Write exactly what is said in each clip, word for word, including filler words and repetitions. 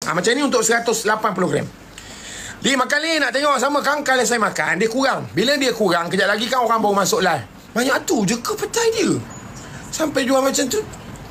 Ha, macam ni untuk seratus lapan puluh gram. Dia makan ni nak tengok sama kan. Kalau saya makan dia kurang. Bila dia kurang, kejap lagi kan orang baru masuk live. Banyak tu je ke petai dia sampai jual macam tu?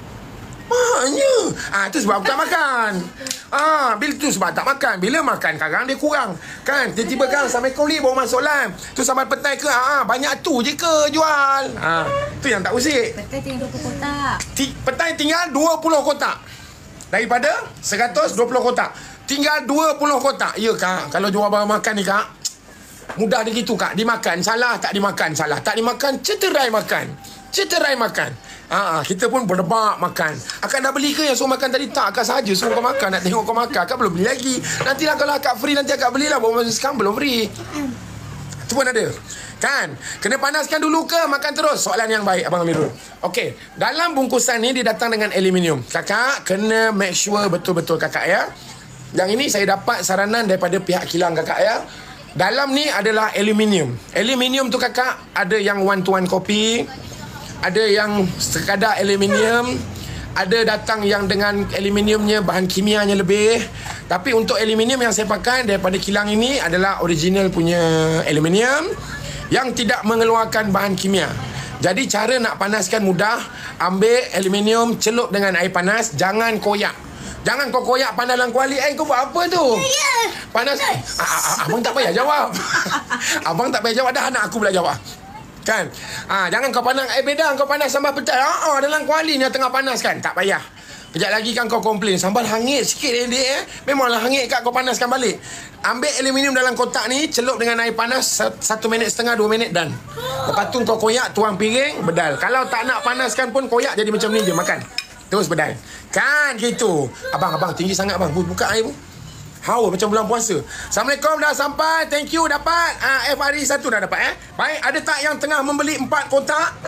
Maknya ah, tu sebab aku tak makan. Ah, bila tu sebab tak makan. Bila makan kadang dia kurang. Kan tiba-tiba kan Assalamualaikum ni baru masuk live. Tu sambal petai ke? Ah, banyak tu je ke jual? Ah, tu yang tak usik. Petai tinggal dua puluh kotak. Ti- petai tinggal dua puluh kotak. Daripada seratus dua puluh kotak. Tinggal dua puluh kotak. Ya kak, kalau jual barang makan ni kak, mudah dia gitu kak. Dimakan salah, tak dimakan salah. Tak dimakan, ceterai makan. Ceterai makan. Ah, kita pun berdebat makan. Akak nak beli ke yang suruh makan tadi? Tak, akak saja suruh kau makan. Nak tengok kau makan. Akak belum beli lagi. Nantilah kalau akak free, nanti akak belilah. Baru masa sekarang belum free. Itu pun ada. Kan? Kena panaskan dulu ke makan terus? Soalan yang baik Abang Amirul. Okey, dalam bungkusan ni dia datang dengan aluminium. Kakak kena make sure betul-betul kakak ya. Yang ini saya dapat saranan daripada pihak kilang kakak ya. Dalam ni adalah aluminium. Aluminium tu kakak ada yang one to one kopi, ada yang sekadar aluminium, ada datang yang dengan aluminiumnya bahan kimianya lebih. Tapi untuk aluminium yang saya pakai daripada kilang ini adalah original punya aluminium yang tidak mengeluarkan bahan kimia. Jadi cara nak panaskan mudah. Ambil aluminium, celup dengan air panas, jangan koyak. Jangan kau koyak panas dalam kuali. Eh, kau buat apa tu? Panas. Abang tak payah jawab. Abang tak payah jawab. Dah anak aku pula jawab. Kan? Ah, jangan kau panas. Eh, beda kau panas sambal petai. Ah, ah, dalam kuali ni tengah panas kan? Tak payah. Kejap lagi kan kau komplain. Sambal hangit sikit eh, dek, eh. Memanglah hangit kat kau panaskan balik. Ambil aluminium dalam kotak ni, celup dengan air panas satu minit setengah, dua minit dan. Lepas tu kau koyak, tuang piring, bedal. Kalau tak nak panaskan pun koyak jadi macam ni je, makan. Terus bedal. Kan gitu. Abang, abang tinggi sangat abang. Buka air pun. Haus macam bulan puasa. Assalamualaikum, dah sampai. Thank you, dapat. Uh, F R I satu dah dapat eh. Baik, ada tak yang tengah membeli empat kotak?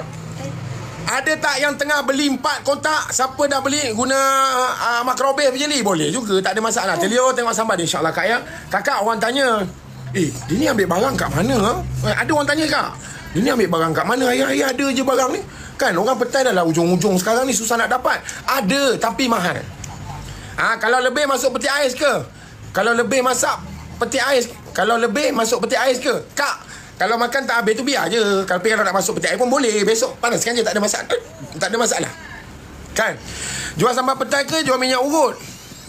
Ada tak yang tengah beli empat kotak? Siapa dah beli guna uh, makrobeh macam ni? Boleh juga, tak ada masalah. Telio tengok sambal dia insya-Allah kak ya. Kakak orang tanya, "Eh, dia ni ambil barang kat mana?" Eh, ada orang tanya kak. "Dia ni ambil barang kat mana? Hari-hari ada je barang ni." Kan orang petai dah lah ujung-ujung sekarang ni susah nak dapat. Ada tapi mahal. Ah, ha, kalau lebih masuk peti ais ke? Kalau lebih masak peti ais, kalau lebih masuk peti ais ke? Kak, kalau makan tak habis tu biar je. Kalau kalau nak masuk peti ais pun boleh. Besok panaskan je, tak ada masalah. Tak ada masalah. Kan? Jual sambal petai ke jual minyak urut?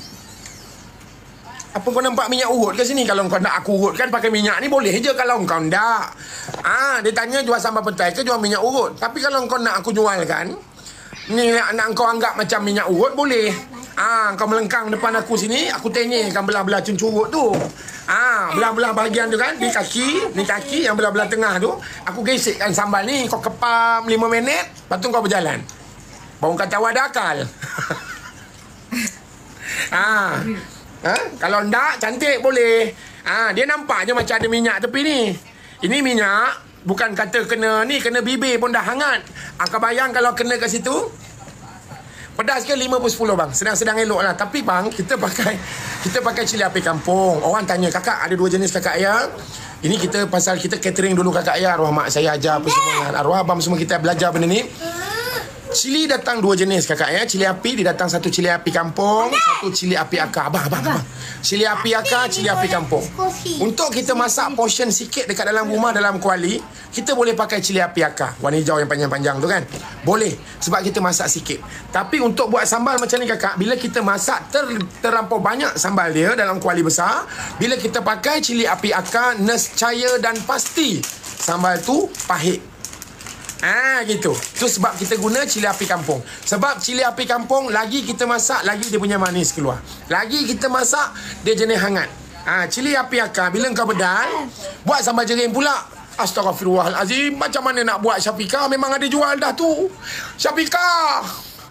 Apa kau nampak minyak urut ke sini? Kalau kau nak aku urutkan pakai minyak ni boleh je. Kalau kau nak, ah, dia tanya jual sambal petai ke jual minyak urut. Tapi kalau kau nak aku jualkan, ni nak kau anggap macam minyak urut boleh. Ah, kau melengkang depan aku sini, aku tenyehkan belah-belah cuncurut tu. Ah, belah-belah bahagian tu kan, ni kaki, ni kaki yang belah-belah tengah tu, aku gesekkan sambal ni, kau kepam lima minit, lepas tu kau berjalan. Baru kau tahu ada akal. Ah. Ha? Kalau ndak cantik boleh. Ha, dia nampak je macam ada minyak tepi ni. Ini minyak bukan kata kena ni, kena bibir pun dah hangat. Akak bayang kalau kena kat situ. Pedas ke lima puluh sepuluh bang. Sedang-sedang elok lah. Tapi bang, kita pakai kita pakai cili api kampung. Orang tanya, kakak ada dua jenis kakak ya. Ini kita pasal kita catering dulu kakak ya. Arwah mak saya ajar apa semua. Arwah abang semua kita belajar benda ni. Cili datang dua jenis kakak ya. Cili api dia datang satu cili api kampung, satu cili api akar. Abang, abang, abang. Cili api akar, cili api kampung. Untuk kita masak portion sikit dekat dalam rumah dalam kuali, kita boleh pakai cili api akar. Warna hijau yang panjang-panjang tu kan. Boleh sebab kita masak sikit. Tapi untuk buat sambal macam ni kakak, bila kita masak ter, terlampau banyak sambal dia dalam kuali besar, bila kita pakai cili api akar, nescaya dan pasti sambal tu pahit. Ah gitu. Tu sebab kita guna cili api kampung. Sebab cili api kampung lagi kita masak lagi dia punya manis keluar. Lagi kita masak dia jenis hangat. Ah cili api akar bila kau bedal, buat sambal jering pula. Astaghfirullahalazim, macam mana nak buat Syafiqah? Memang ada jual dah tu. Syafiqah.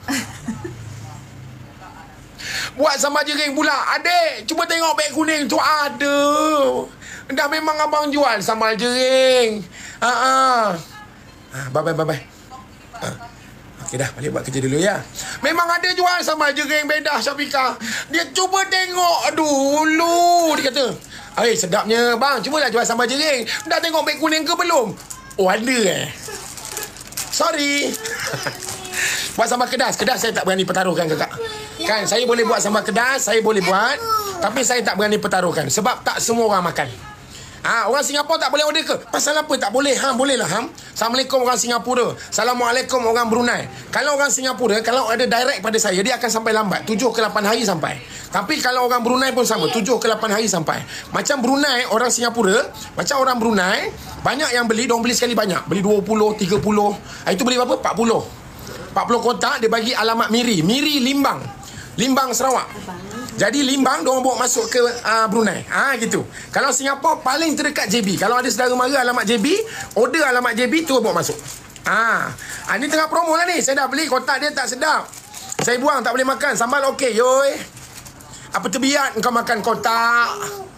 Buat sambal jering pula. Adik, cuba tengok beg kuning tu ada. Dah memang abang jual sambal jering. Ha ah. Ah, bye bye bye bye. Ah. Okey dah, balik buat kerja dulu ya. Memang ada jual sambal jering bedah Syafiqah. Dia cuba tengok dulu. Dia kata, "Eh, sedapnya bang, cubalah jual sambal jering. Dah tengok beg kuning ke belum?" Oh, ada eh. Sorry. Buat sambal kedas. Kedas saya tak berani pertaruhkan kakak. Kan saya boleh buat sambal kedas, saya boleh buat, tapi saya tak berani pertaruhkan sebab tak semua orang makan. Ah, orang Singapura tak boleh order ke? Pasal apa tak boleh? Ham, boleh lah ham. Assalamualaikum orang Singapura. Assalamualaikum orang Brunei. Kalau orang Singapura, kalau ada direct pada saya, dia akan sampai lambat, tujuh ke lapan hari sampai. Tapi kalau orang Brunei pun sama, tujuh ke lapan hari sampai. Macam Brunei, orang Singapura, macam orang Brunei, banyak yang beli, diorang beli sekali banyak. Beli dua puluh, tiga puluh. Ah, itu beli berapa? empat puluh. empat puluh kotak, dia bagi alamat Miri. Miri Limbang. Limbang Sarawak. Jadi Limbang diorang bawa masuk ke uh, Brunei. Ah ha, gitu. Kalau Singapura paling terdekat J B. Kalau ada saudara mara alamat J B, order alamat J B tu bawa masuk. Ah, ha. ha, ni tengah promo lah ni. Saya dah beli kotak dia tak sedap. Saya buang tak boleh makan. Sambal okey, yoi. Apa terbiat kau makan kotak?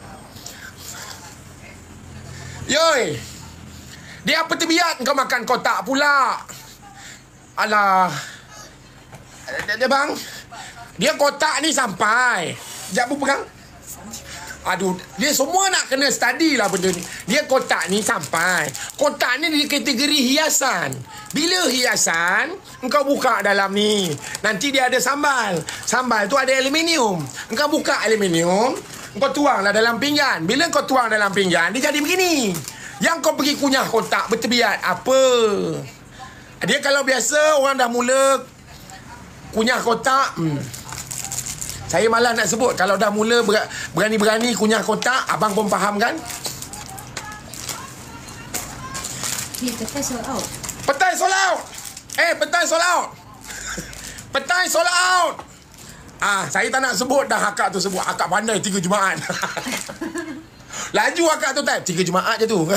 Yoi. Dia apa terbiat kau makan kotak pula? Alah. Dia bang. Dia kotak ni sampai. Sekejap pun pegang. Aduh, dia semua nak kena study lah benda ni. Dia kotak ni sampai. Kotak ni di kategori hiasan. Bila hiasan, engkau buka dalam ni. Nanti dia ada sambal. Sambal tu ada aluminium. Engkau buka aluminium, engkau tuang lah dalam pinggan. Bila engkau tuang dalam pinggan, dia jadi begini. Yang kau pergi kunyah kotak berterbiat. Apa? Dia kalau biasa, orang dah mula kunyah kotak. Hmm. Saya malas nak sebut. Kalau dah mula berani-berani kunyah kotak, abang pun faham kan? Ni petai sold out. Petai sold out. Eh, petai sold out. Petai sold out. Ah, saya tak nak sebut dah akak tu sebut. Akak pandai tiga Jumaat. Laju akak tu type. Tiga Jumaat je tu.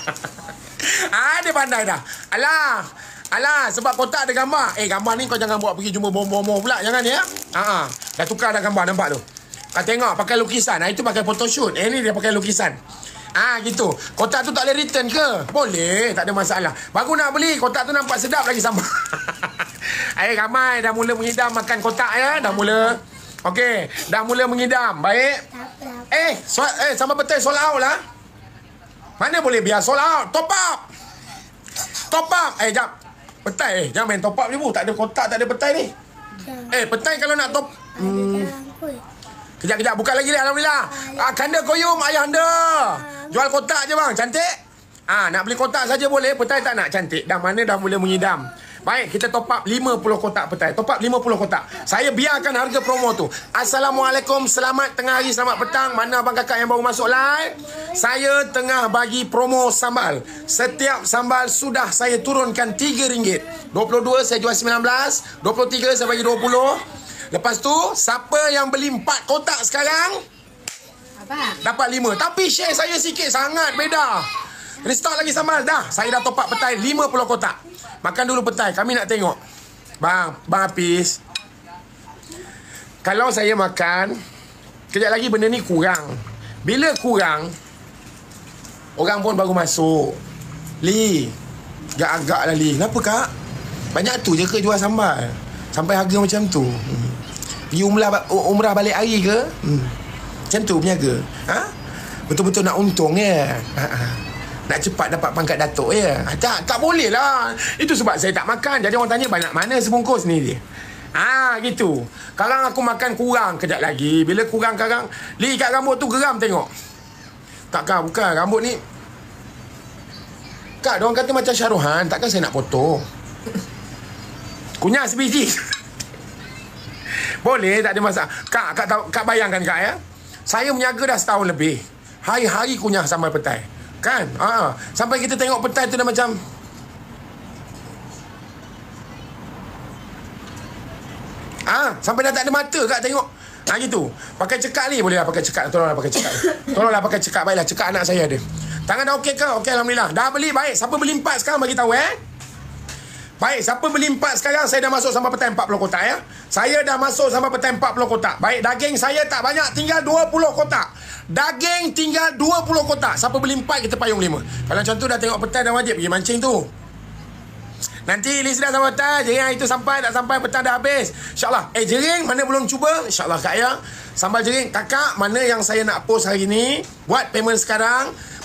Ah, dia pandai dah. Alah. Alah, sebab kotak ada gambar. Eh, gambar ni kau jangan buat pergi jumpa bom-bom pula. Jangan ya. Haa. Dah tukar dah gambar, nampak tu. Kau tengok, pakai lukisan. Ha, itu pakai photoshoot. Eh, ni dia pakai lukisan. Ah, ha, gitu. Kotak tu tak boleh return ke? Boleh, tak ada masalah. Baru nak beli, kotak tu nampak sedap lagi sama. Eh, ramai dah mula mengidam makan kotak ya. Dah mula. Okey, dah mula mengidam. Baik. Eh, so, eh sama betul sold out lah. Mana boleh biar sold out? Top up. Top up. Eh, jap. Petai eh, jangan main top up je bu. Tak ada kotak, tak ada petai ni. Eh, petai kalau nak top. Hmm. Kejap-kejap, buka lagi ni. Alhamdulillah. Ah, kanda koyum ayah anda. Jual kotak je bang, cantik. Ah, nak beli kotak saja boleh, petai tak nak, cantik. Dah mana dah mula mengidam. Baik, kita top up lima puluh kotak petai. Top up lima puluh kotak. Saya biarkan harga promo tu. Assalamualaikum, selamat tengah hari, selamat petang. Mana abang kakak yang baru masuk live? Saya tengah bagi promo sambal. Setiap sambal sudah saya turunkan tiga ringgit. dua puluh dua saya jual sembilan belas. dua puluh tiga saya bagi dua puluh. Lepas tu, siapa yang beli empat kotak sekarang? Abang. Dapat lima. Tapi share saya sikit, sangat beda. Restock lagi sambal. Dah, saya dah top up petai lima puluh kotak. Makan dulu petai, kami nak tengok. Bang, Bang Hafiz. Kalau saya makan, kejap lagi benda ni kurang. Bila kurang, orang pun baru masuk. Li, agak-agak lah Li. Kenapa kak? Banyak tu je ke jual sambal? Sampai harga macam tu. Hmm. Pergi umrah, umrah balik hari ke? Hmm. Macam tu berniaga. Ha? Betul-betul nak untung ya? Ha-ha. Nak cepat dapat pangkat datuk ya. Tak, tak boleh lah. Itu sebab saya tak makan. Jadi orang tanya banyak mana sebungkus ni dia. Ah, gitu. Sekarang aku makan kurang kejap lagi. Bila kurang sekarang, Li kat rambut tu geram tengok. Tak kak, bukan. Rambut ni. Kak, diorang kata macam Syaruhan. Takkan saya nak potong. Kunyah sebiji. Boleh, tak ada masalah. Kak, kak, kak bayangkan kak ya. Saya menjaga dah setahun lebih. Hari-hari kunyah sambal petai. Kan? Ha. Sampai kita tengok petai tu dah macam Ah, ha. Sampai dah tak ada mata kak tengok. Ha gitu. Pakai cekak ni boleh lah pakai cekak. Tolonglah pakai cekak. Tolonglah pakai cekak. Baiklah, cekak anak saya ada. Tangan dah okey ke? Okey, alhamdulillah. Dah beli baik. Siapa beli empat sekarang bagi tahu eh. Baik, siapa beli empat sekarang, saya dah masuk sambal petai empat puluh kotak ya. Saya dah masuk sambal petai empat puluh kotak. Baik, daging saya tak banyak, tinggal dua puluh kotak. Daging tinggal dua puluh kotak. Siapa beli empat, kita payung lima. Kalau macam tu dah tengok petai dah wajib pergi mancing tu. Nanti list dah sampai petai, jering itu sampai, tak sampai petai dah habis. InsyaAllah. Eh, jering mana belum cuba? InsyaAllah kak ya. Sambal jering, kakak mana yang saya nak post hari ni, buat payment sekarang.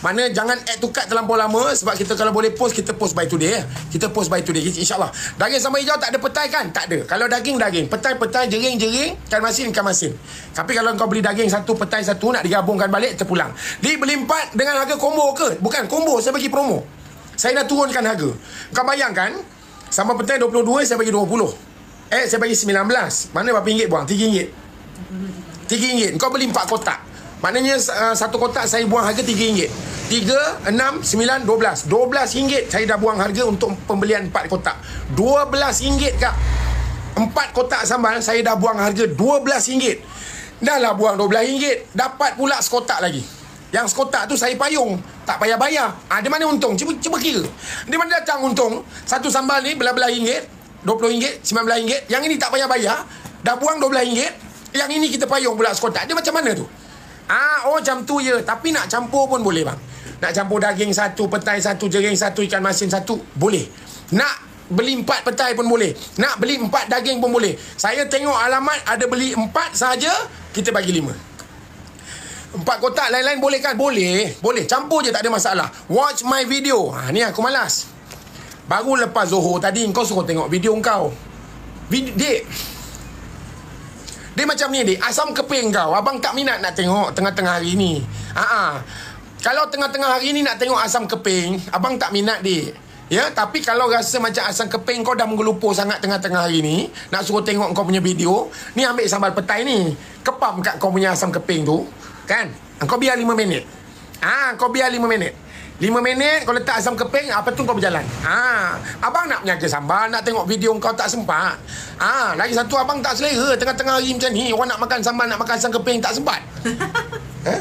Mana jangan add to cart terlampau lama. Sebab kita kalau boleh post, kita post by today ya. Kita post by today, insyaAllah. Daging sambal hijau tak ada petai kan? Tak ada. Kalau daging, daging. Petai-petai, jering-jering. Ikan masin, ikan masin. Tapi kalau kau beli daging satu, petai satu, nak digabungkan balik, terpulang. Dia beli empat dengan harga combo ke? Bukan, combo. Saya bagi promo. Saya dah turunkan harga. Kau bayangkan, sambal petai dua puluh dua, saya bagi dua puluh. Eh, saya bagi sembilan belas. Mana berapa ringgit buang? tiga ringgit. tiga ringgit. Kau beli empat kotak. Maknanya uh, satu kotak saya buang harga tiga ringgit. tiga, enam, sembilan, dua belas. dua belas ringgit saya dah buang harga untuk pembelian empat kotak. dua belas ringgit kak. empat kotak sambal saya dah buang harga dua belas ringgit. Dah lah buang dua belas ringgit. Dapat pula sekotak lagi. Yang sekotak tu saya payung. Tak payah bayar. Ah, dia mana untung? Cuba cuba kira. Dia mana datang untung? Satu sambal ni belah-belah ringgit. dua puluh ringgit, sembilan belas ringgit. Yang ini tak payah bayar. Dah buang dua belas ringgit. Yang ini kita payung pula sekotak. Dia macam mana tu? Ah, oh macam tu je. Tapi nak campur pun boleh bang. Nak campur daging satu, petai satu, jering satu, ikan masin satu, boleh. Nak beli empat petai pun boleh. Nak beli empat daging pun boleh. Saya tengok alamat ada beli empat saja, kita bagi lima. Empat kotak lain-lain boleh kan? Boleh. Boleh. Campur je, tak ada masalah. Watch my video. Ha, ni aku malas. Baru lepas Zohor tadi, kau suruh tengok video kau. Video, dek. Dia macam ni, dek. Asam keping kau. Abang tak minat nak tengok tengah-tengah hari ni. Ha-ha. Kalau tengah-tengah hari ni nak tengok asam keping, abang tak minat, dek. Ya, tapi kalau rasa macam asam keping kau dah menggelupur sangat tengah-tengah hari ni, nak suruh tengok kau punya video, ni ambil sambal petai ni. Kepam kat kau punya asam keping tu. Kan? Kau biar lima minit. Ah, kau biar lima minit. lima minit kau letak asam keping, apa tu kau berjalan. Ah, abang nak menyaga sambal, nak tengok video kau tak sempat. Ah, lagi satu abang tak selera tengah-tengah hari macam ni, orang nak makan sambal, nak makan asam keping tak sempat. Eh?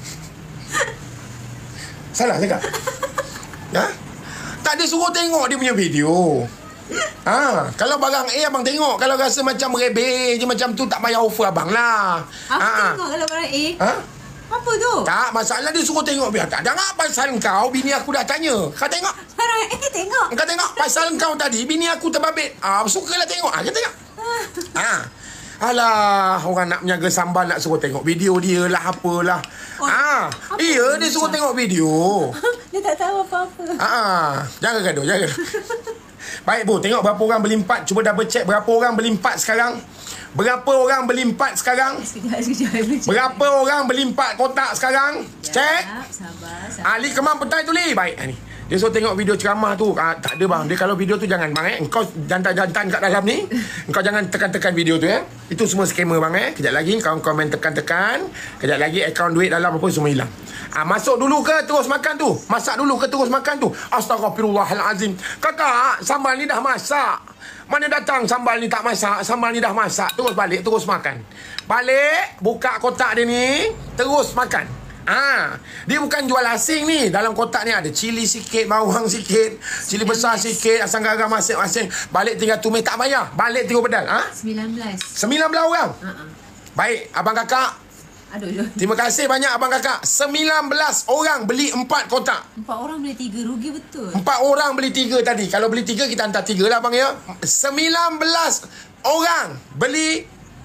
Salah cakap? Ha? Tak ada suruh tengok dia punya video. Ha, kalau barang A abang tengok. Kalau rasa macam rebeh je macam tu, tak payah offer abang lah. Aku ha. tengok kalau barang A. Ha? Apa tu? Tak, masalah dia suruh tengok biar tak. Jangan pasal kau, bini aku dah tanya. Kau tengok. Barang A tengok. Kau tengok pasal kau tadi, bini aku terbabit. Ah, sukalah tengok. Ah, kau tengok. Ha. Alah, orang nak menjaga sambal nak suruh tengok video dia lah, apalah. Oh, ah, apa iya dia suruh tengok video. Dia tak tahu apa-apa. Ah, jangan gaduh, jangan. Baik bu, tengok berapa orang beli empat. Cuba double check berapa orang beli empat sekarang. Berapa orang beli empat sekarang? Sekejap, sekejap. Berapa orang beli empat kotak sekarang? Cek. Sabar, sabar. Ali Kemang petai tu ni. Baik, ni. Dia suruh tengok video ceramah tu. Ah, tak ada bang. Dia kalau video tu jangan bang eh. Engkau jantan-jantan kat dalam ni. Engkau jangan tekan-tekan video tu eh. Itu semua scammer bang eh. Kejap lagi kau komen tekan-tekan. Kejap lagi akaun duit dalam apa semua hilang. Ah, masuk dulu ke terus makan tu? Masak dulu ke terus makan tu? Astaghfirullahalazim. Kakak, sambal ni dah masak. Mana datang sambal ni tak masak? Sambal ni dah masak. Terus balik, terus makan. Balik, buka kotak dia ni, terus makan. Ah, dia bukan jual asing ni. Dalam kotak ni ada cili sikit, bawang sikit, cili besar sikit, asam garam masing-masing. Balik tinggal tumis tak bayar. Balik tiga pedal. Ah, sembilan belas. sembilan belas orang. Uh-uh. Baik, abang kakak. Aduh, aduh. Terima kasih banyak abang kakak. sembilan belas orang beli empat kotak. Empat orang beli tiga, rugi betul. Empat orang beli tiga tadi. Kalau beli tiga, kita hantar tiga lah bang ya. sembilan belas orang beli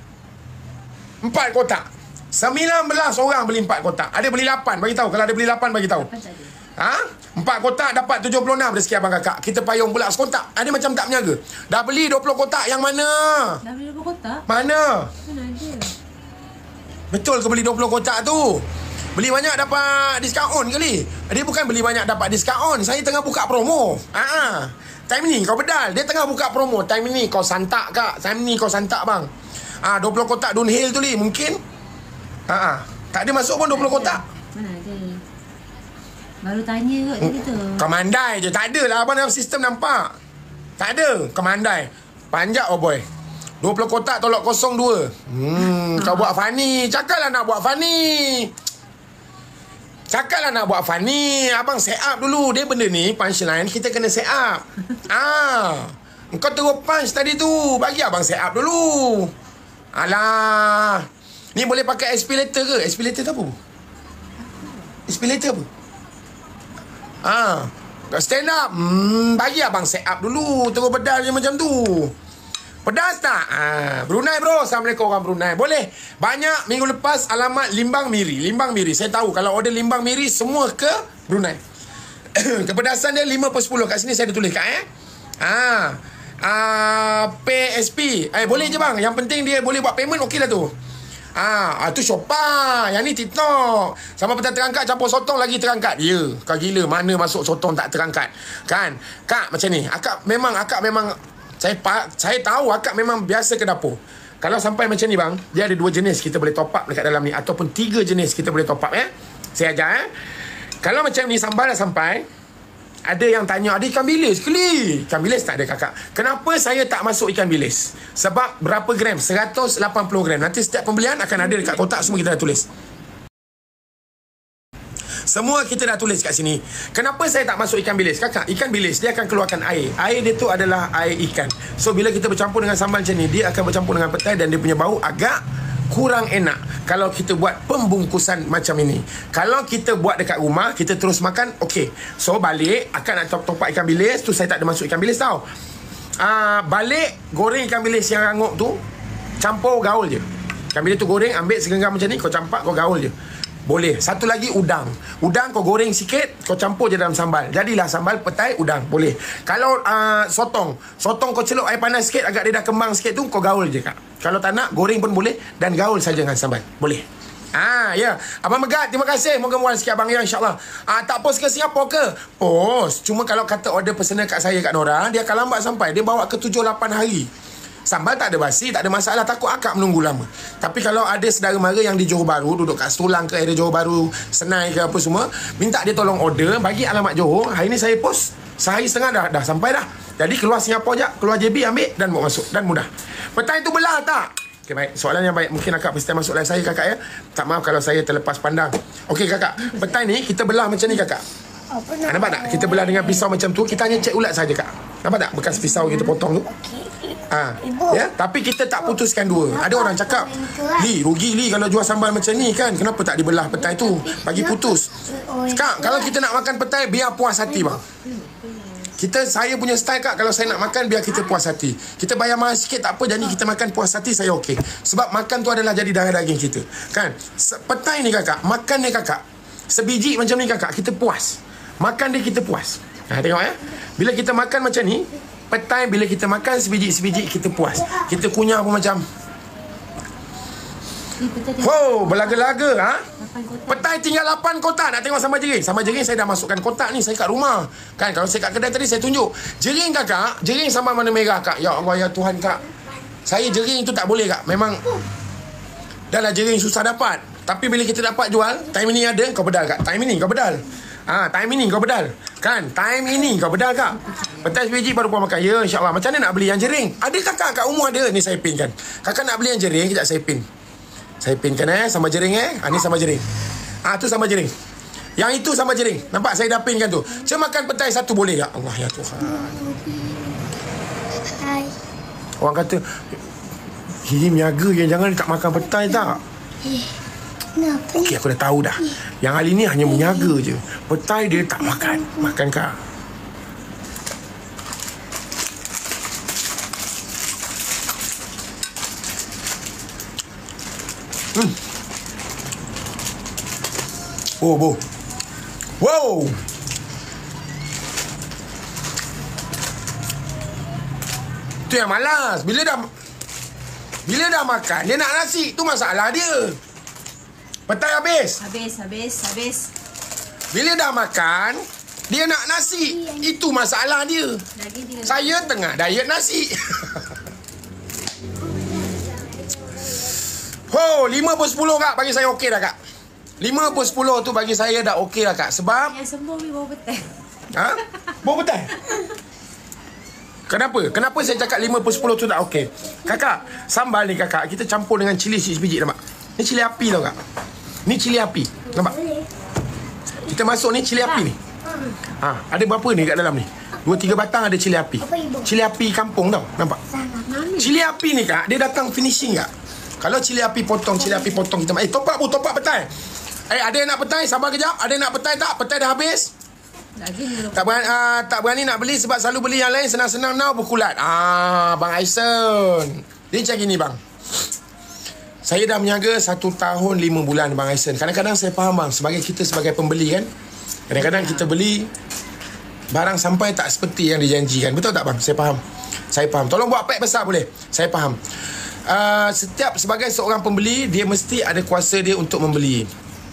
empat kotak. sembilan belas orang beli empat kotak. Ada beli lapan, bagi tahu. Kalau ada beli lapan, bagi tahu. Ha? Empat kotak dapat tujuh puluh enam rezeki abang kakak. Kita payung pula sekotak. Ada macam tak menyaga. Dah beli dua puluh kotak. Yang mana? Dah beli dua puluh kotak? Mana? Mana ada? Betul ke beli dua puluh kotak tu? Beli banyak dapat diskaun kali. Dia bukan beli banyak dapat diskaun. Saya tengah buka promo. Ha. Time ni kau bedal. Dia tengah buka promo. Time ni kau santak kak. Time ni kau santak bang. Ah, dua puluh kotak Dunhill tu ni mungkin. Ha. Tak ada masuk pun dua puluh kotak. Mana ada? Baru tanya kot tadi tu. Kau mandai je. Tak ada lah abang dalam sistem nampak. Tak ada. Kau mandai. Panjat oh boy. dua puluh kotak tolak kosong dua. Hmm, kau buat funny. Cakaplah nak buat funny. Cakaplah nak buat funny. Abang set up dulu. Dia benda ni punchline kita kena set up. Ah, kau terus punch tadi tu. Bagi abang set up dulu. Alah. Ni boleh pakai aspirator ke? Aspirator tu apa? Aspirator apa? Ah, stand up. Hmm, bagi abang set up dulu. Terus bedal je macam tu. Pedas tak? Ah, Brunei bro. Assalamualaikum orang Brunei. Boleh. Banyak minggu lepas alamat Limbang Miri. Limbang Miri. Saya tahu kalau order Limbang Miri semua ke Brunei. Kepedasan dia lima per sepuluh. Kat sini saya ada tulis kat eh. Ah. Ah, P S P. Eh boleh je bang. Yang penting dia boleh buat payment okey lah tu. Ah, tu Shopee. Yang ni TikTok. Sama petai terangkat campur sotong lagi terangkat. Ya, kau gila mana masuk sotong tak terangkat. Kan? Kak macam ni. Akak memang akak memang saya saya tahu akak memang biasa ke dapur. Kalau sampai macam ni bang, dia ada dua jenis kita boleh top up dekat dalam ni ataupun tiga jenis kita boleh top up ya. Saya ajar eh. Kalau macam ni sambal dah sampai, ada yang tanya, ada ikan bilis keli. Ikan bilis tak ada kakak. Kenapa saya tak masuk ikan bilis? Sebab berapa gram? seratus lapan puluh gram. Nanti setiap pembelian akan ada dekat kotak, semua kita dah tulis. Semua kita dah tulis kat sini. Kenapa saya tak masuk ikan bilis? Kakak, ikan bilis dia akan keluarkan air. Air dia tu adalah air ikan. So bila kita bercampur dengan sambal macam ni, dia akan bercampur dengan petai dan dia punya bau agak kurang enak kalau kita buat pembungkusan macam ini. Kalau kita buat dekat rumah, kita terus makan, okey. So balik akan nak top-top ikan bilis tu, saya tak ada masuk ikan bilis tau. Uh, balik goreng ikan bilis yang rangup tu, campur gaul je. Ikan bilis tu goreng, ambil segenggam macam ni, kau campak, kau gaul je. Boleh. Satu lagi udang. Udang kau goreng sikit, kau campur je dalam sambal. Jadilah sambal petai udang. Boleh. Kalau uh, sotong, sotong kau celup air panas sikit, agak dia dah kembang sikit tu, kau gaul je kak. Kalau tak nak, goreng pun boleh dan gaul saja dengan sambal. Boleh. Ah ya. Abang Megat, terima kasih. Moga mual sikit abang ya, insya-Allah. Ah tak post ke Singapura ke? Post. Cuma kalau kata order personal kat saya kat Nora, dia akan lambat sampai. Dia bawa ke tujuh lapan hari. Sambal tak ada basi, tak ada masalah. Takut akak menunggu lama. Tapi kalau ada saudara mara yang di Johor Bahru, duduk kat Setulang ke area Johor Bahru, Senai ke apa semua, minta dia tolong order, bagi alamat Johor. Hari ni saya post, sehari setengah dah, dah sampai dah. Jadi keluar Singapura je, keluar J B, ambil dan bawa masuk. Dan mudah. Petai tu belah tak? Okey, baik. Soalan yang baik. Mungkin akak mesti masuk live saya kakak ya. Tak maaf kalau saya terlepas pandang. Okey kakak, petai ni kita belah macam ni kakak. Apa nak? Nampak tak? Kita belah dengan pisau macam tu. Kita hanya cek ulat saja kak. Nampak tak? Bekas pisau kita potong tu. Ha, ya, tapi kita tak putuskan dua. Ada orang cakap, Li, rugi Li kalau jual sambal macam ni kan. Kenapa tak dibelah petai tu? Bagi putus. Kak, kalau kita nak makan petai, biar puas hati bang. Kita, saya punya style kak, kalau saya nak makan, biar kita puas hati. Kita bayar mahal sikit tak apa, jadi kita makan puas hati, saya okey. Sebab makan tu adalah jadi darah daging kita. Kan? Petai ni kakak, makan ni kakak, sebiji macam ni kakak, kita puas. Makan dia kita puas. Ha, tengok ya. Bila kita makan macam ni, petai bila kita makan sebiji-sebiji kita puas. Kita kunyah pun macam oh, berlaga-laga ha? Petai tinggal lapan kotak. Nak tengok sambal jering. Sambal jering saya dah masukkan kotak ni. Saya kat rumah. Kan kalau saya kat kedai tadi saya tunjuk. Jering kakak, jering sambal mana merah kak. Ya Allah ya Tuhan kak. Saya jering tu tak boleh kak. Memang dah lah jering susah dapat. Tapi bila kita dapat jual, time ini ada, kau bedal kak. Time ini kau bedal. Ah, ha, time ini kau bedal. Kan? Time ini kau bedal kak. Petai sebiji baru puan makan. Ya, insya-Allah. Macam mana nak beli yang jering? Ada kakak kat umur ada. Ni saya pin kan. Kakak nak beli yang jering, kejap saya pin. Saya pin kan eh, sama jering eh. Ah, ni sama jering. Ah, tu sama jering. Yang itu sama jering. Nampak saya dah pin kan tu. Cuma makan petai satu boleh tak? Allah ya Tuhan. Hai. Orang kata, "Ini niaga yang jangan tak makan petai tak?" Okey, aku dah tahu dah. Yang Ali ni hanya menyaga je. Petai dia tak makan. Makan kak. Hmm. Oh, bo. Wow. Tu yang malas. Bila dah Bila dah makan, dia nak nasi. Tu masalah dia. Petai habis. Habis, habis, habis. Bila dah makan, dia nak nasi. Itu masalah dia. Saya tengah diet nasi. Oh, lima per sepuluh kak. Bagi saya okey dah kak. lima per sepuluh tu bagi saya dah okey dah kak. Sebab yang sembuh ni bawa petai. Ha? Bawa petai? Kenapa? Kenapa saya cakap lima per sepuluh tu tak okey? Kakak, sambal ni kakak, kita campur dengan cili sebiji nampak? Ni cili api tau kak. Ni cili api. Nampak? Kita masuk ni cili api ni. Ha, ada berapa ni kat dalam ni? Dua tiga batang ada cili api. Cili api kampung tau. Nampak? Cili api ni kak, dia datang finishing kak. Kalau cili api potong, cili api potong kita. Eh, top up bu, top up petai. Eh, ada yang nak petai? Sabar kejap. Ada yang nak petai tak? Petai dah habis. Tak berani, uh, tak berani nak beli sebab selalu beli yang lain senang-senang now berkulat. Ah, Bang Aisen. Dia macam gini bang. Saya dah menjaga satu tahun lima bulan Bang Aisen. Kadang-kadang saya faham bang, sebagai kita sebagai pembeli kan, Kadang-kadang kita beli barang sampai tak seperti yang dijanjikan. Betul tak bang? Saya faham. Saya faham. Tolong buat pack besar boleh? Saya faham. Uh, setiap sebagai seorang pembeli, dia mesti ada kuasa dia untuk membeli.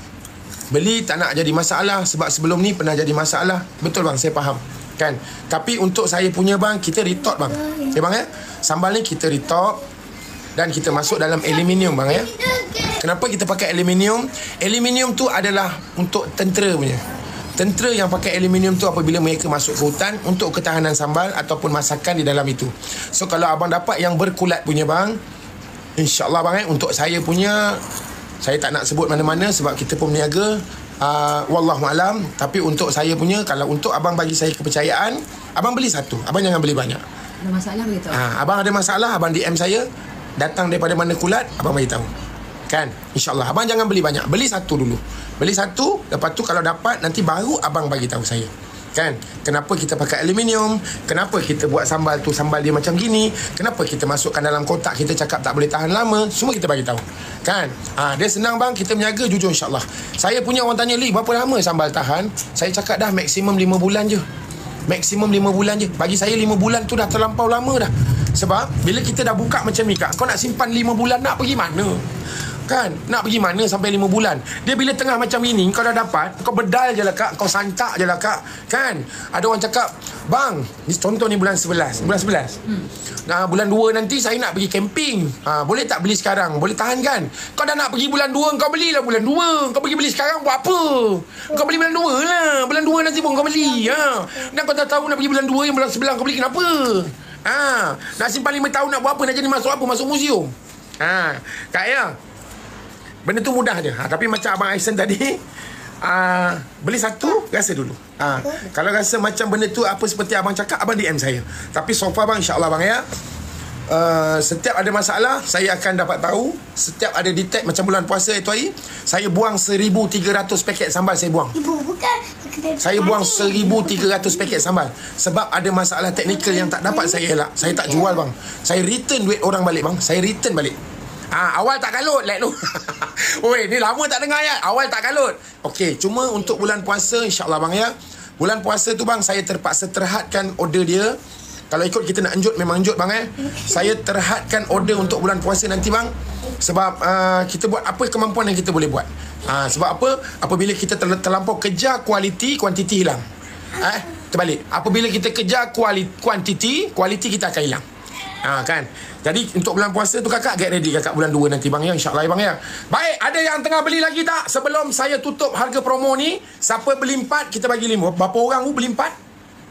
Beli tak nak jadi masalah, sebab sebelum ni pernah jadi masalah. Betul bang, saya faham. Kan? Tapi untuk saya punya bang, kita retort bang. Okay bang ya? Sambal ni kita retort dan kita masuk dalam aluminium bang ya. Kenapa kita pakai aluminium? Aluminium tu adalah untuk tentera punya. Tentera yang pakai aluminium tu apabila mereka masuk ke hutan untuk ketahanan sambal ataupun masakan di dalam itu. So kalau abang dapat yang berkulat punya bang, InsyaAllah bang eh, untuk saya punya, saya tak nak sebut mana-mana sebab kita pun berniaga, uh, Wallahualam. Tapi untuk saya punya, kalau untuk abang bagi saya kepercayaan, abang beli satu, abang jangan beli banyak. Ada masalah beritahu. uh, Abang ada masalah, abang D M saya, datang daripada mana kulat, abang beritahu. Kan, InsyaAllah abang jangan beli banyak, beli satu dulu. Beli satu, lepas tu kalau dapat, nanti baru abang bagi tahu saya. Kan, kenapa kita pakai aluminium, kenapa kita buat sambal tu, sambal dia macam gini, kenapa kita masukkan dalam kotak, kita cakap tak boleh tahan lama, semua kita bagi tahu. Kan, ha, dia senang bang, kita berniaga jujur insyaAllah. Saya punya orang tanya, Li, berapa lama sambal tahan? Saya cakap dah maksimum lima bulan je. Maksimum lima bulan je. Bagi saya lima bulan tu dah terlampau lama dah. Sebab bila kita dah buka macam ni kak, kau nak simpan lima bulan nak pergi mana? Kan, nak pergi mana sampai lima bulan? Dia bila tengah macam ini, kau dah dapat, kau bedal je lah kak, kau santak je lah kak. Kan, ada orang cakap, bang, ni contoh ni bulan sebelas, bulan sebelas, hmm. Nah, bulan dua nanti saya nak pergi camping, ha, boleh tak beli sekarang? Boleh tahan kan? Kau dah nak pergi bulan dua, kau belilah bulan dua. Kau pergi beli sekarang buat apa? Kau beli bulan dua lah. Bulan dua nanti pun kau beli, ha. Dan kau tak tahu nak pergi bulan dua, yang bulan sebelah kau beli kenapa? Ha, nak simpan lima tahun nak buat apa? Nak jadi masuk apa? Masuk museum? Ha, kak ya, benda tu mudah je. Ha, tapi macam abang Aisan tadi, uh, beli satu, rasa dulu. Ha, kalau rasa macam benda tu apa seperti abang cakap, abang D M saya. Tapi so far bang, insyaAllah bang ya, uh, setiap ada masalah, saya akan dapat tahu. Setiap ada detect, macam bulan puasa itu hari, saya buang seribu tiga ratus paket sambal, saya buang. Saya buang seribu tiga ratus paket sambal. Sebab ada masalah teknikal yang tak dapat saya elak. Saya tak jual bang. Saya return duit orang balik bang. Saya return balik. Ah, awal tak kalut like lu. Oi, ni lama tak dengar ya. Awal tak kalut. Okey, cuma untuk bulan puasa insya-Allah bang ya. Bulan puasa tu bang, saya terpaksa terhadkan order dia. Kalau ikut kita nak enjut, memang enjut bang eh. Saya terhadkan order untuk bulan puasa nanti bang. Sebab uh, kita buat apa kemampuan yang kita boleh buat. Uh, sebab apa? Apabila kita terl- terlampau kejar kualiti, kuantiti hilang. Eh, terbalik. Apabila kita kejar kualiti, kuantiti, kualiti kita akan hilang. Ha, kan. Jadi untuk bulan puasa tu kakak get ready kakak bulan dua nanti bang ya, insyaAllah ya bang ya. Baik, ada yang tengah beli lagi tak? Sebelum saya tutup harga promo ni, siapa beli empat kita bagi lima. Berapa orang tu beli empat?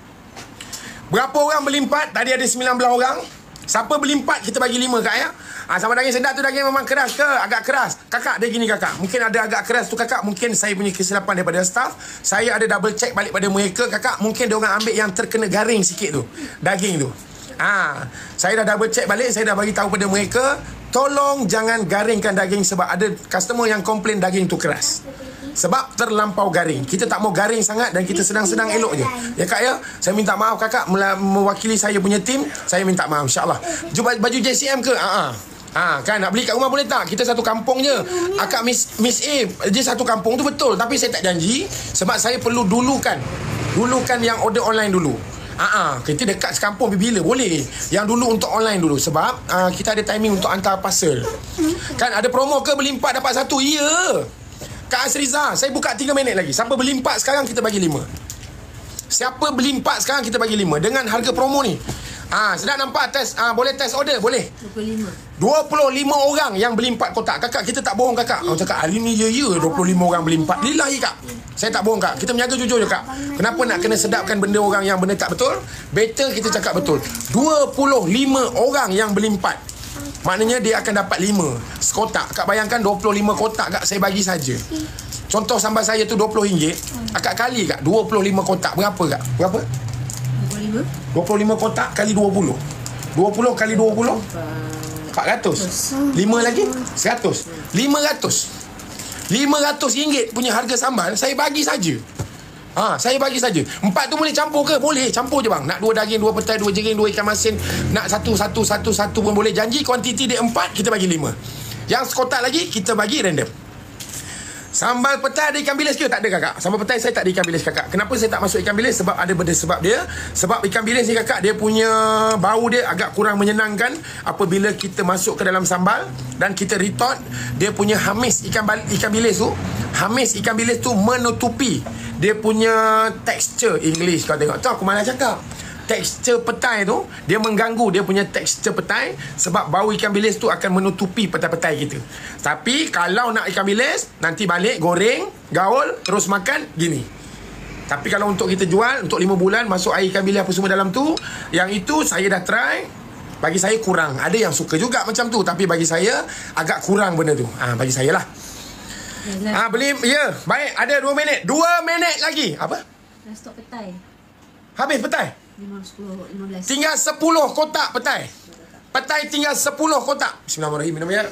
Berapa orang beli empat? Tadi ada sembilan belas orang. Siapa beli empat kita bagi lima kak ya. Ha, sama daging sedap tu daging memang keras ke? Agak keras. Kakak dia gini kakak, mungkin ada agak keras tu kakak, mungkin saya punya kesilapan daripada staff. Saya ada double check balik pada mereka kakak, mungkin dia orang ambil yang terkena garing sikit tu, daging tu. Ah, saya dah double check balik, saya dah bagi tahu pada mereka, tolong jangan garingkan daging sebab ada customer yang komplain daging tu keras. Sebab terlampau garing. Kita tak mau garing sangat dan kita sedang-sedang elok je. Ya kak ya, saya minta maaf kakak mewakili saya punya tim, saya minta maaf insya-Allah. Baju J C M ke? Ha ah. Ha, kan nak beli kat rumah boleh tak? Kita satu kampung je. Akak Miss Miss A, dia satu kampung tu betul, tapi saya tak janji sebab saya perlu dulukan. Dulukan yang order online dulu. Ah, kita dekat sekampung bila boleh. Yang dulu untuk online dulu sebab uh, kita ada timing untuk hantar parcel. Kan ada promo ke beli empat dapat satu? Ya. Kak Asriza, saya buka tiga minit lagi. Siapa beli empat sekarang kita bagi lima. Siapa beli empat sekarang kita bagi lima dengan harga promo ni. Ah, sedap nampak test, ah, boleh test order, boleh. dua puluh lima. dua puluh lima orang yang beli empat kotak. Kakak, kita tak bohong kakak. Orang cakap hari ni ya ya dua puluh lima orang beli empat. Lillahi kak. Saya tak bohong kak. Kita menjaga jujur je kak. Kenapa nak kena sedapkan benda orang yang benda tak betul? Better kita cakap betul. dua puluh lima orang yang beli empat. Maknanya dia akan dapat lima sekotak. Kak bayangkan dua puluh lima kotak kak saya bagi saja. Contoh sambal saya tu dua puluh ringgit. Akak kali kak dua puluh lima kotak. Berapa kak? Berapa? dua puluh lima kotak kali dua puluh. dua puluh kali dua puluh empat ratus. lima lagi seratus. lima ratus. lima ratus ringgit punya harga sambal saya bagi saja. Ha, saya bagi saja. Empat tu boleh campur ke? Boleh, campur je bang. Nak dua daging, dua petai, dua jering, dua ikan masin, nak satu satu satu satu pun boleh. Janji kuantiti dia empat, kita bagi lima. Yang sekotak lagi kita bagi random. Sambal petai ada ikan bilis ke? Tak ada kakak. Sambal petai saya tak ada ikan bilis kakak. Kenapa saya tak masuk ikan bilis? Sebab ada benda sebab dia. Sebab ikan bilis ni kakak, dia punya bau dia agak kurang menyenangkan apabila kita masuk ke dalam sambal dan kita retort. Dia punya hamis ikan ikan bilis tu, hamis ikan bilis tu menutupi dia punya tekstur English. Kau tengok tu, aku malah cakap tekstur petai tu, dia mengganggu dia punya tekstur petai sebab bau ikan bilis tu akan menutupi petai-petai kita. Tapi kalau nak ikan bilis, nanti balik goreng, gaul, terus makan gini. Tapi kalau untuk kita jual untuk lima bulan masuk air ikan bilis apa semua dalam tu, yang itu saya dah try, bagi saya kurang. Ada yang suka juga macam tu, tapi bagi saya agak kurang benda tu. Ah ha, bagi saya lah. Ah ha, beli ya, baik, ada dua minit. dua minit lagi. Apa? Dah stok petai. Habis petai? lima, sepuluh, lima belas. Tinggal sepuluh kotak petai. Petai tinggal sepuluh kotak. Bismillahirrahmanirrahim. Minum ya.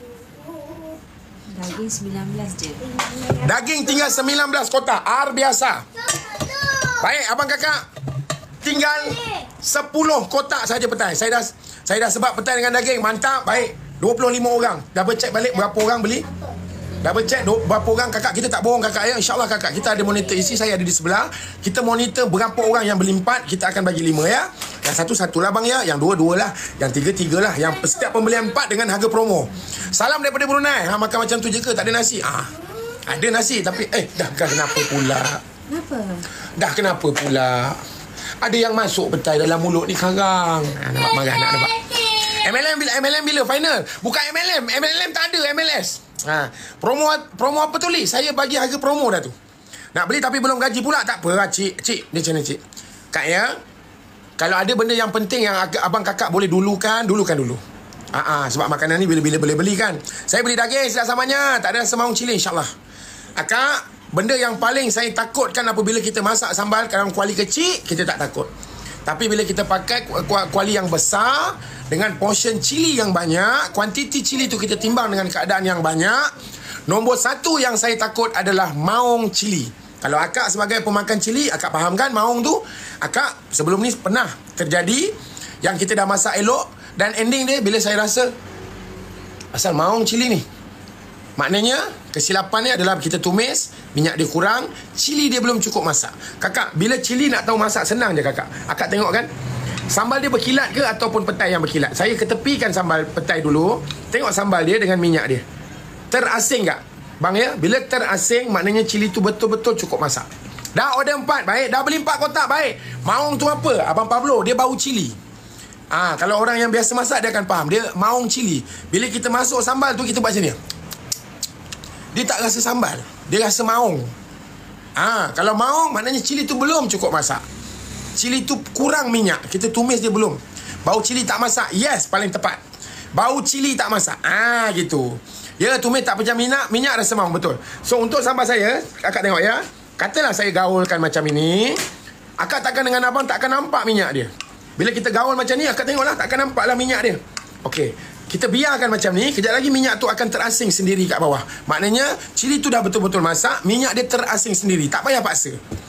Daging sembilan belas je. Daging tinggal sembilan belas kotak. R biasa. Baik, abang kakak. Tinggal sepuluh kotak saja petai. Saya dah saya dah sebab petai dengan daging. Mantap. Baik. dua puluh lima orang. Double check balik berapa orang beli. Double check berapa orang kakak. Kita tak bohong kakak ya. InsyaAllah kakak. Kita ada monitor isi. Saya ada di sebelah. Kita monitor berapa orang yang beli empat. Kita akan bagi lima ya. Yang satu satu lah bang ya. Yang dua dua lah. Yang tiga tiga lah. Yang setiap pembelian empat dengan harga promo. Salam daripada Brunei. Ha, makan macam tu je ke? Tak ada nasi? Ah, ada nasi tapi eh dah kenapa pula? Kenapa? Dah kenapa pula? Ada yang masuk petai dalam mulut ni sekarang. Ha, nampak marah nak nampak. M L M bila M L M bila final? Bukan M L M. M L M tak ada M L S. Ha, promo promo apa tulis? Saya bagi harga promo dah tu. Nak beli tapi belum gaji pula. Tak apa, cik. Cik, dia macam mana cik? Kak ya, kalau ada benda yang penting yang abang kakak boleh dulukan, dulukan dulu. Ah, sebab makanan ni bila-bila boleh beli kan. Saya beli daging silap samanya. Tak ada rasa maung cili insyaAllah. Akak, benda yang paling saya takutkan apabila kita masak sambal dalam kuali kecil, kita tak takut. Tapi bila kita pakai kuali yang besar dengan portion cili yang banyak, kuantiti cili tu kita timbang dengan keadaan yang banyak, nombor satu yang saya takut adalah maung cili. Kalau akak sebagai pemakan cili, akak faham kan maung tu? Akak sebelum ni pernah terjadi yang kita dah masak elok dan ending dia bila saya rasa asal maung cili ni. Maknanya kesilapan ni adalah kita tumis, minyak dia kurang, cili dia belum cukup masak. Kakak, bila cili nak tahu masak senang je kakak. Akak tengok kan, sambal dia berkilat ke ataupun petai yang berkilat. Saya ketepikan sambal petai dulu. Tengok sambal dia dengan minyak dia. Terasing tak? Bang ya, bila terasing maknanya cili tu betul-betul cukup masak. Dah order empat, baik. Dah beli empat kotak, baik. Maung tu apa? Abang Pablo, dia bau cili. Ah, kalau orang yang biasa masak dia akan faham. Dia maung cili. Bila kita masuk sambal tu kita buat macam ni. Dia tak rasa sambal, dia rasa maung. Ah, kalau maung maknanya cili tu belum cukup masak. Cili tu kurang minyak, kita tumis dia belum. Bau cili tak masak. Yes, paling tepat. Bau cili tak masak. Ah, gitu. Ya, tumis tak pecah minyak, minyak rasa maung, betul. So, untuk sambal saya, akak tengok ya. Katalah saya gaulkan macam ini. Akak takkan dengan abang takkan nampak minyak dia. Bila kita gaul macam ni, akak tengoklah takkan nampaklah minyak dia. Okey. Kita biarkan macam ni, kejap lagi minyak tu akan terasing sendiri kat bawah. Maknanya, cili tu dah betul-betul masak, minyak dia terasing sendiri. Tak payah paksa.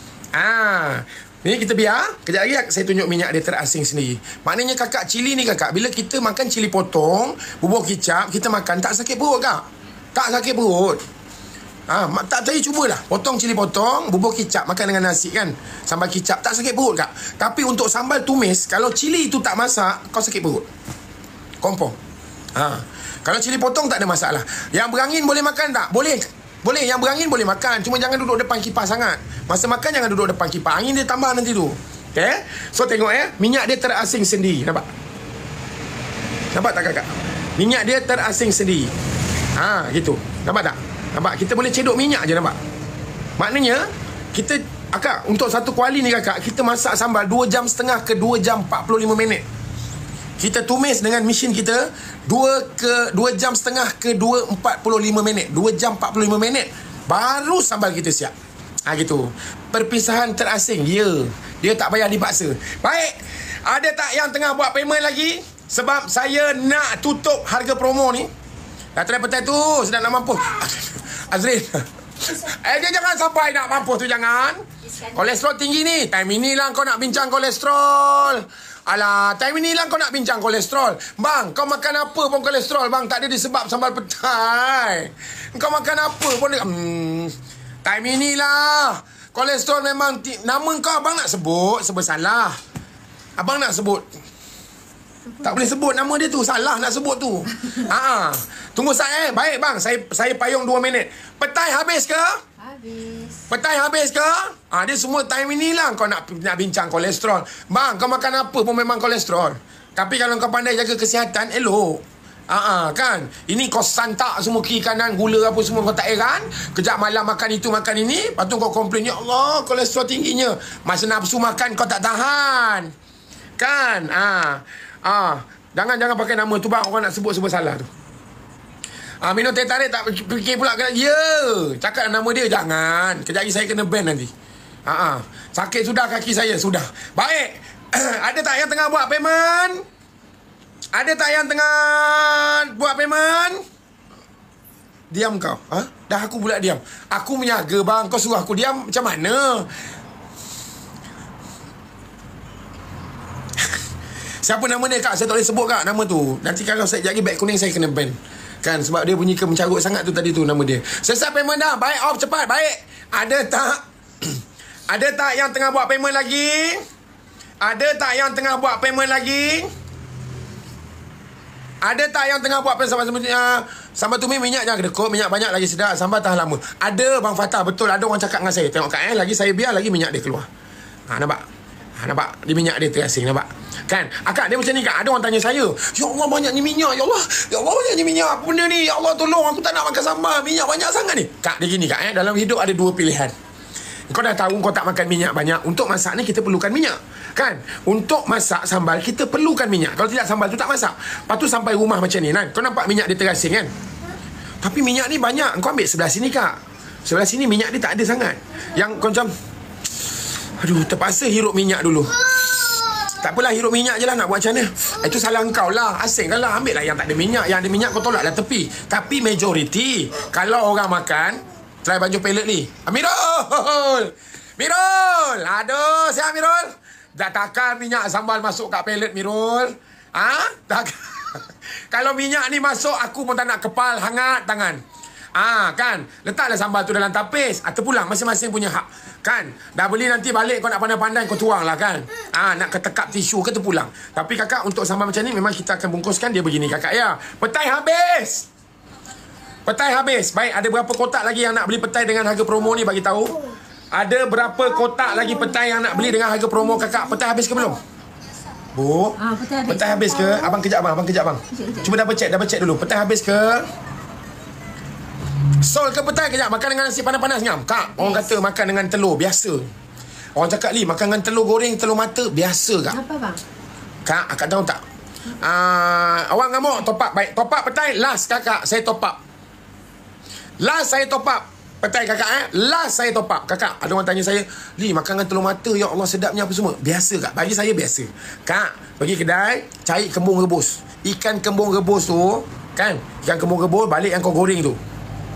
Ah, ni kita biar, kejap lagi saya tunjuk minyak dia terasing sendiri. Maknanya kakak, cili ni kakak, bila kita makan cili potong, bubur kicap, kita makan, tak sakit perut kak. Tak sakit perut. Ah, tak saya cubalah. Potong cili potong, bubur kicap, makan dengan nasi kan. Sambal kicap, tak sakit perut kak. Tapi untuk sambal tumis, kalau cili tu tak masak, kau sakit perut. Confirm. Ha. Kalau cili potong tak ada masalah. Yang berangin boleh makan tak? Boleh. Boleh, yang berangin boleh makan. Cuma jangan duduk depan kipas sangat. Masa makan jangan duduk depan kipas. Angin dia tambah nanti tu. Okay? So tengok ya, minyak dia terasing sendiri. Nampak? Nampak tak kakak? Minyak dia terasing sendiri. Ha, gitu. Nampak tak? Nampak? Kita boleh cedok minyak je, nampak? Maknanya kita, akak, untuk satu kuali ni kakak, kita masak sambal dua jam setengah ke dua jam empat puluh lima minit. Kita tumis dengan mesin kita dua ke dua jam setengah ke dua empat puluh lima minit. dua jam empat puluh lima minit baru sambal kita siap. Ha, gitu. Perpisahan terasing. Ya, dia tak payah dipaksa. Baik. Ada tak yang tengah buat payment lagi? Sebab saya nak tutup harga promo ni. Dah try petai tu, sedang nak mampus. Azrin. Eh, dia jangan sampai nak mampus tu, jangan. Kolesterol tinggi ni. Time inilah kau nak bincang kolesterol. Alah, time ni lah kau nak bincang kolesterol. Bang, kau makan apa pun kolesterol, bang. Tak ada disebab sambal petai. Kau makan apa pun... Hmm, time ni lah. Kolesterol memang... Nama kau abang nak sebut, sebab salah. Abang nak sebut. Tak boleh sebut nama dia tu. Salah nak sebut tu. Ha, tunggu saya. Baik bang. Saya saya payung dua minit. Petai habis ke? Habis. Petai habis ke? Ha, dia semua time inilah kau nak nak bincang kolesterol. Bang, kau makan apa pun memang kolesterol. Tapi kalau kau pandai jaga kesihatan, elok. Ah, kan? Ini kau santak semua kiri kanan, gula apa semua kau tak heran. Kejap malam makan itu makan ini, lepas tu kau komplain, ya Allah, kolesterol tingginya. Masa nafsu makan kau tak tahan. Kan? Ah. Ah, jangan jangan pakai nama tu bang, orang nak sebut-sebut salah tu. Ah, minum teh tarik tak fikir pula kena. Ya, cakap nama dia jangan. Kejap lagi saya kena ban nanti. Ha ah. Sakit sudah kaki saya, sudah. Baik. Ada tak yang tengah buat payment? Ada tak yang tengah buat payment? Diam kau. Ha? Dah aku pula diam. Aku menyaga bang, kau suruh aku diam macam mana? Siapa nama dia kak? Saya tak boleh sebut kak nama tu. Nanti kalau saya lagi beg kuning saya kena ban. Kan sebab dia bunyi ke mencarut sangat tu tadi tu nama dia. Selesai payment dah. Baik off cepat. Baik. Ada tak? Ada tak yang tengah buat payment lagi? Ada tak yang tengah buat payment lagi? Ada tak yang tengah buat payment sambal uh, sambal tumi minyak jangan kedekut. Minyak banyak lagi sedap. Sambal tahan lama. Ada bang Fatah. Betul ada orang cakap dengan saya. Tengok kak eh. Lagi saya biar lagi minyak dia keluar. Ha nampak? Ha nampak? Dia minyak dia terasing nampak? Kan? Akak dia macam ni kak. Ada orang tanya saya, ya Allah banyak ni minyak. Ya Allah. Ya Allah banyak ni minyak. Apa benda ni? Ya Allah tolong. Aku tak nak makan sambal. Minyak banyak sangat ni. Kak dia gini kak eh. Dalam hidup ada dua pilihan. Kau dah tahu kau tak makan minyak banyak. Untuk masak ni kita perlukan minyak. Kan? Untuk masak sambal kita perlukan minyak. Kalau tidak sambal tu tak masak. Lepas tu sampai rumah macam ni kan. Kau nampak minyak dia terasing kan? Tapi minyak ni banyak. Kau ambil sebelah sini kak. Sebelah sini minyak dia tak ada sangat. Yang kau macam, aduh terpaksa hirup minyak dulu. Tak apalah hirup minyak je lah nak buat macam mana. Itu salah engkau lah. Asing kan lah. Ambil lah yang tak ada minyak. Yang ada minyak kau tolak lah tepi. Tapi majoriti kalau orang makan, try baju pelet ni. Amirul! Mirul! Aduh siap Mirul. Dah takkan minyak sambal masuk kat pelet Mirul. Ha? Tak. Kalau minyak ni masuk aku pun tak nak kepal hangat tangan. Ah kan, letaklah sambal tu dalam tapis. Ah terpulang masing-masing punya hak. Kan? Dah beli nanti balik kau nak pandai-pandai kau tuang lah kan. Ah nak ketekap tisu ke terpulang. Tapi kakak untuk sambal macam ni memang kita akan bungkuskan dia begini kakak ya. Petai habis. Petai habis. Baik, ada berapa kotak lagi yang nak beli petai dengan harga promo ni bagi tahu. Ada berapa kotak lagi petai yang nak beli dengan harga promo kakak? Petai habis ke belum? Bu, Ah, petai habis. petai habis ke? Abang kejap abang, abang kejap abang. Cuba double check, double check dulu. Petai habis ke? Sol ke petai kejap. Makan dengan nasi panas-panas ngam. Kak, orang kata makan dengan telur biasa. Orang cakap li makan dengan telur goreng, telur mata biasa kak. Apa bang? Kak, akak tahu tak? Uh, awak ngamuk top up. Baik, top up petai. Last kakak, saya top up. Last saya top up. Petai kakak eh. Last saya top up. Kakak, ada orang tanya saya, li makan dengan telur mata, ya Allah sedapnya apa semua. Biasa kak, bagi saya biasa. Kak, pergi kedai, cari kembung rebus. Ikan kembung rebus tu, kan? Ikan kembung rebus, balik yang kau goreng tu.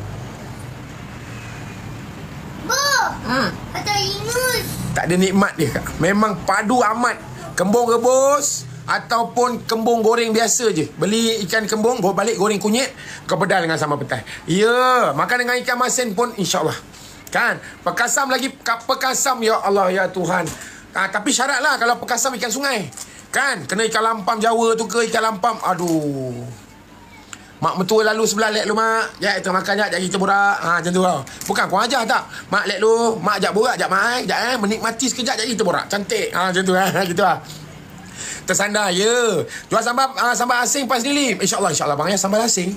Ha. Atau ingus. Tak ada nikmat dia kak. Memang padu amat. Kembung rebus ataupun kembung goreng biasa je. Beli ikan kembung, bawa balik goreng kunyit, kau pedal dengan sambal petai. Ya, makan dengan ikan masin pun insya-Allah. Kan? Pekasam lagi, pekasam ya Allah ya Tuhan. Ah, tapi syarat lah kalau pekasam ikan sungai. Kan? Kena ikan lampam Jawa tu ke ikan lampam. Aduh. Mak mentua lalu sebelah lek lu mak. Ya itu makan jap, jap kita borak. Ha macam tu tau. Bukan kau ajar tak. Mak lek lu, mak jap borak jap mai, jap eh menikmati sekejap jap kita borak. Cantik. Ha macam tu eh gitu ah. Tersandar ya. Jual sambal uh, sambal asing pas ni. Insya-Allah insya-Allah bang ya sambal asing.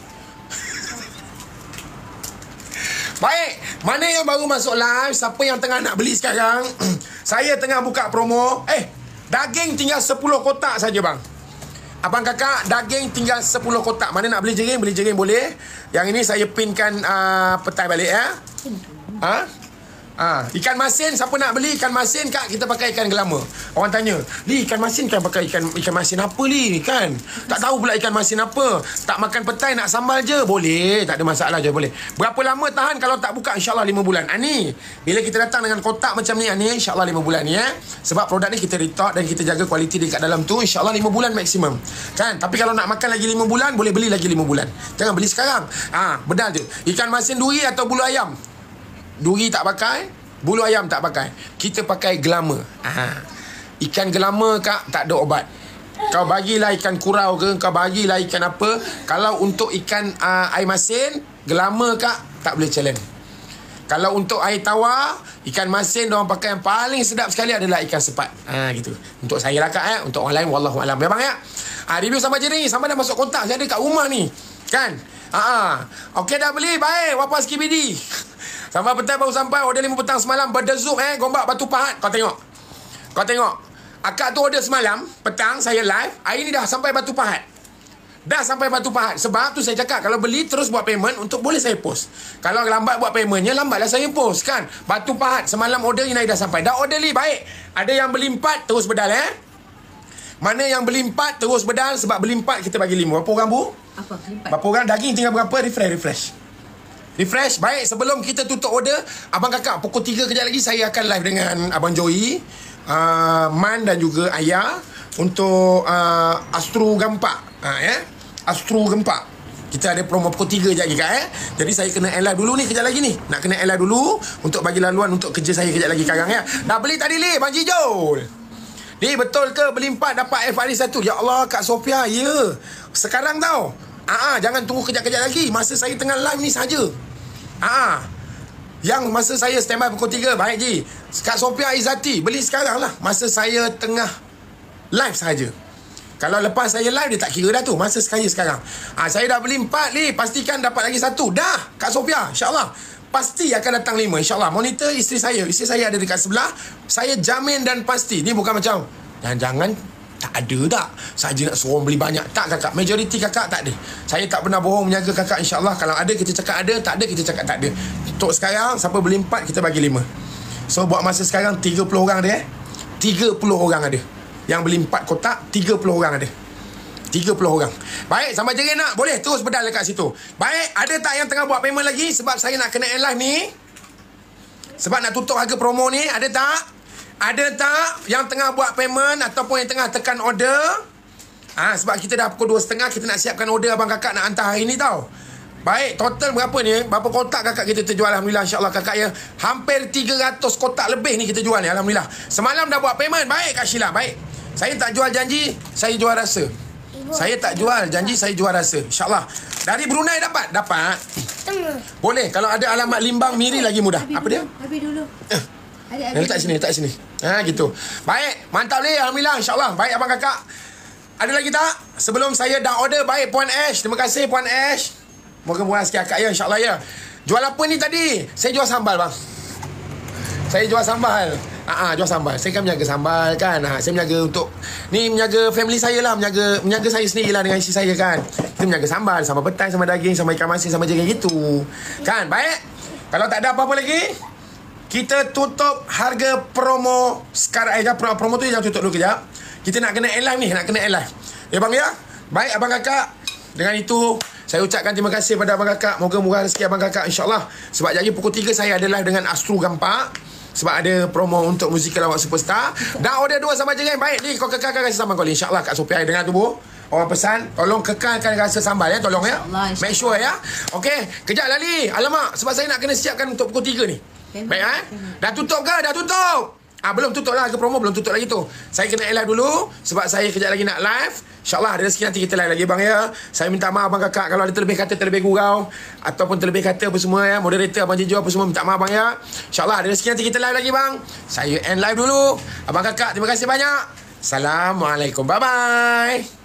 Baik, mana yang baru masuk live, siapa yang tengah nak beli sekarang? Saya tengah buka promo. Eh, daging tinggal sepuluh kotak saja bang. Abang kakak, daging tinggal sepuluh kotak. Mana nak beli jering, beli jering boleh. Yang ini saya pinkan uh, petai balik ya. Ha? Ah, ikan masin, siapa nak beli ikan masin kak, kita pakai ikan gelama. Orang tanya, "Li, ikan masin kan pakai ikan ikan masin apa li?" Kan? Tak tahu pula ikan masin apa. Tak makan petai nak sambal je. Boleh, tak ada masalah je boleh. Berapa lama tahan kalau tak buka? InsyaAllah lima bulan. Ah, ni, bila kita datang dengan kotak macam ni, ah, ni insyaAllah lima bulan ni eh. Sebab produk ni kita restock dan kita jaga kualiti dekat dalam tu, insyaAllah lima bulan maksimum. Kan? Tapi kalau nak makan lagi lima bulan, boleh beli lagi lima bulan. Jangan beli sekarang. Ah, bedal je. Ikan masin duri atau bulu ayam? Duri tak pakai, bulu ayam tak pakai. Kita pakai gelama. Ha. Ikan gelama kak tak ada obat. Kau bagilah ikan kurau ke, kau bagilah ikan apa. Kalau untuk ikan uh, air masin, gelama kak tak boleh challenge. Kalau untuk air tawar, ikan masin diorang pakai yang paling sedap sekali adalah ikan sepat. Ha, gitu. Untuk saya lah kak eh. Untuk orang lain wallahu alam. Memang ya. Ha, review sambal jering, sambal dah masuk kontak. Saya ada kat rumah ni. Kan? Ha. Okey dah beli, baik. Wapas K B D. Sambal petai baru sampai. Order lima petang semalam. Berdezuk eh. Gombak Batu Pahat. Kau tengok. Kau tengok. Akak tu order semalam. Petang saya live. Hari ni dah sampai Batu Pahat. Dah sampai Batu Pahat. Sebab tu saya cakap. Kalau beli terus buat payment. Untuk boleh saya post. Kalau lambat buat paymentnya. Lambatlah saya post kan. Batu Pahat. Semalam order ni dah sampai. Dah order li. Baik. Ada yang beli empat. Terus bedal eh. Mana yang beli empat. Terus bedal. Sebab beli empat kita bagi lima. Berapa orang bu? Apa? Empat. Berapa orang? Daging tinggal berapa? Refresh. Refresh. Refresh. Baik, sebelum kita tutup order, abang kakak pukul tiga kejap lagi saya akan live dengan Abang Joey, uh, Man dan juga Ayah untuk uh, Astro Gempak. uh, ya? Astro Gempak. Kita ada promo pukul tiga kejap lagi kak eh. Jadi saya kena end live dulu ni kejap lagi ni. Nak kena end live dulu untuk bagi laluan untuk kerja saya kejap lagi karang ya. Dah beli tadi li Bang Jijol. Ni betul ke beli empat dapat F R I satu? Ya Allah Kak Sophia, ya. Sekarang tau. Ah, jangan tunggu kejap-kejap lagi. Masa saya tengah live ni saja. Ah, yang masa saya standby pukul tiga. Baik Ji. Kak Sophia Izzati, beli sekarang lah. Masa saya tengah live saja. Kalau lepas saya live, dia tak kira dah tu. Masa saya sekarang. Ah, saya dah beli empat ni. Pastikan dapat lagi satu. Dah, Kak Sophia. InsyaAllah. Pasti akan datang lima. InsyaAllah. Monitor isteri saya. Isteri saya ada dekat sebelah. Saya jamin dan pasti. Ni bukan macam, dan jangan tak ada tak. Saja nak suruh beli banyak. Tak kakak. Majoriti kakak tak ada. Saya tak pernah bohong menjaga kakak. InsyaAllah. Kalau ada kita cakap ada. Tak ada kita cakap tak ada. Untuk sekarang, siapa beli empat, kita bagi lima. So, buat masa sekarang, tiga puluh orang ada eh. tiga puluh orang ada. Yang beli empat kotak, tiga puluh orang ada. tiga puluh orang. Baik, sampai jering nak? Boleh terus bedal dekat situ. Baik, ada tak yang tengah buat payment lagi? Sebab saya nak kena end live ni. Sebab nak tutup harga promo ni. Ada tak? Ada tak yang tengah buat payment ataupun yang tengah tekan order? Ah, ha, sebab kita dah pukul dua tiga puluh, kita nak siapkan order abang kakak nak hantar hari ni tau. Baik, total berapa ni? Berapa kotak kakak kita terjual? Alhamdulillah, insyaAllah kakak ya. Hampir tiga ratus kotak lebih ni kita jual ni. Alhamdulillah. Semalam dah buat payment. Baik Kak Sheila, baik. Saya tak jual janji, saya jual rasa. Ibu, saya tak jual janji, saya jual rasa. InsyaAllah. Dari Brunei dapat? Dapat. Boleh. Kalau ada alamat Limbang Miri lagi mudah. Habis apa dulu, dia? Habis dulu. Eh. Adik, adik. Letak sini, letak sini. Ha, gitu. Baik, mantap ni. Alhamdulillah, insyaAllah. Baik, abang kakak. Ada lagi tak? Sebelum saya dah order, baik Puan Ash. Terima kasih Puan Ash. Moga murah sikit akak ya, insyaAllah ya. Jual apa ni tadi? Saya jual sambal bang. Saya jual sambal. Ah, jual sambal. Saya kan menjaga sambal kan. Ha, saya menjaga untuk ni menjaga family saya lah, menjaga menjaga saya sendirilah dengan isteri saya kan. Kita menjaga sambal, sambal petai, sambal daging, sambal ikan masin, sambal jering gitu. Kan? Baik. Kalau tak ada apa-apa lagi, kita tutup harga promo sekarang. Eh, promo, promo tu jangan tutup dulu kejap. Kita nak kena end live ni, nak kena end live. Ya bang ya? Baik abang kakak. Dengan itu, saya ucapkan terima kasih pada abang kakak. Moga murah rezeki abang kakak insyaAllah. Sebab jadi pukul tiga saya ada live dengan Astro Gempak. Sebab ada promo untuk Musikal Awak Superstar. Dah order dua sama jering. Baik ni, kau kekalkan rasa sambal kau ni. InsyaAllah Kak Sophia dengar tu bu. Orang pesan, tolong kekalkan rasa sambal ya. Tolong ya. Make sure ya. Okey, kejap lali. Alamak, sebab saya nak kena siapkan untuk pukul tiga ni. Baik eh? Dah tutup ke? Dah tutup. Ah, belum tutup lah. Ke promo belum tutup lagi tu. Saya kena live dulu. Sebab saya kejap lagi nak live. InsyaAllah ada rezeki nanti kita live lagi bang ya. Saya minta maaf abang kakak. Kalau ada terlebih kata, terlebih gurau. Ataupun terlebih kata apa semua ya. Moderator, abang Jijo apa semua. Minta maaf bang ya. InsyaAllah ada rezeki nanti kita live lagi bang. Saya end live dulu. Abang kakak terima kasih banyak. Assalamualaikum. Bye-bye.